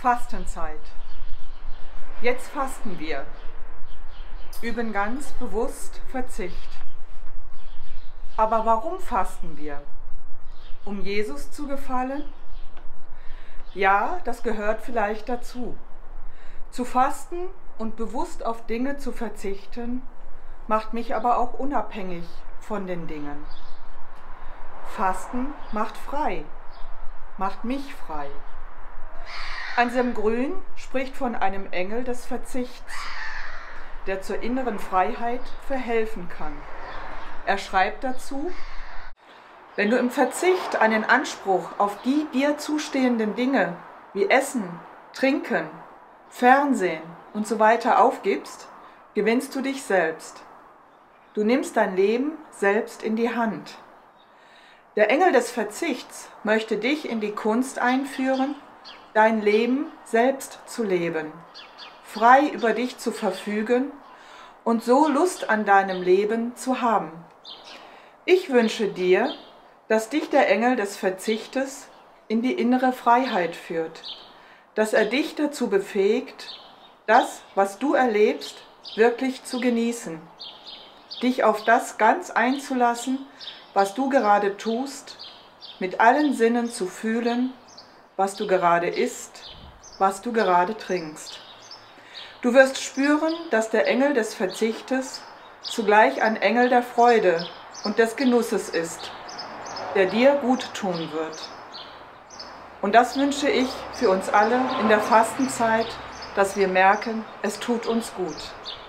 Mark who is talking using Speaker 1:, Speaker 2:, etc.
Speaker 1: Fastenzeit. Jetzt fasten wir, üben ganz bewusst Verzicht. Aber warum fasten wir? Um Jesus zu gefallen? Ja, das gehört vielleicht dazu. Zu fasten und bewusst auf Dinge zu verzichten, macht mich aber auch unabhängig von den Dingen. Fasten macht frei, macht mich frei. Anselm Grün spricht von einem Engel des Verzichts, der zur inneren Freiheit verhelfen kann. Er schreibt dazu: Wenn du im Verzicht einen Anspruch auf die dir zustehenden Dinge wie Essen, Trinken, Fernsehen und so weiter aufgibst, gewinnst du dich selbst. Du nimmst dein Leben selbst in die Hand. Der Engel des Verzichts möchte dich in die Kunst einführen, dein Leben selbst zu leben, frei über dich zu verfügen und so Lust an deinem Leben zu haben. Ich wünsche dir, dass dich der Engel des Verzichtes in die innere Freiheit führt, dass er dich dazu befähigt, das, was du erlebst, wirklich zu genießen, dich auf das ganz einzulassen, was du gerade tust, mit allen Sinnen zu fühlen, was du gerade isst, was du gerade trinkst. Du wirst spüren, dass der Engel des Verzichtes zugleich ein Engel der Freude und des Genusses ist, der dir gut tun wird. Und das wünsche ich für uns alle in der Fastenzeit, dass wir merken, es tut uns gut.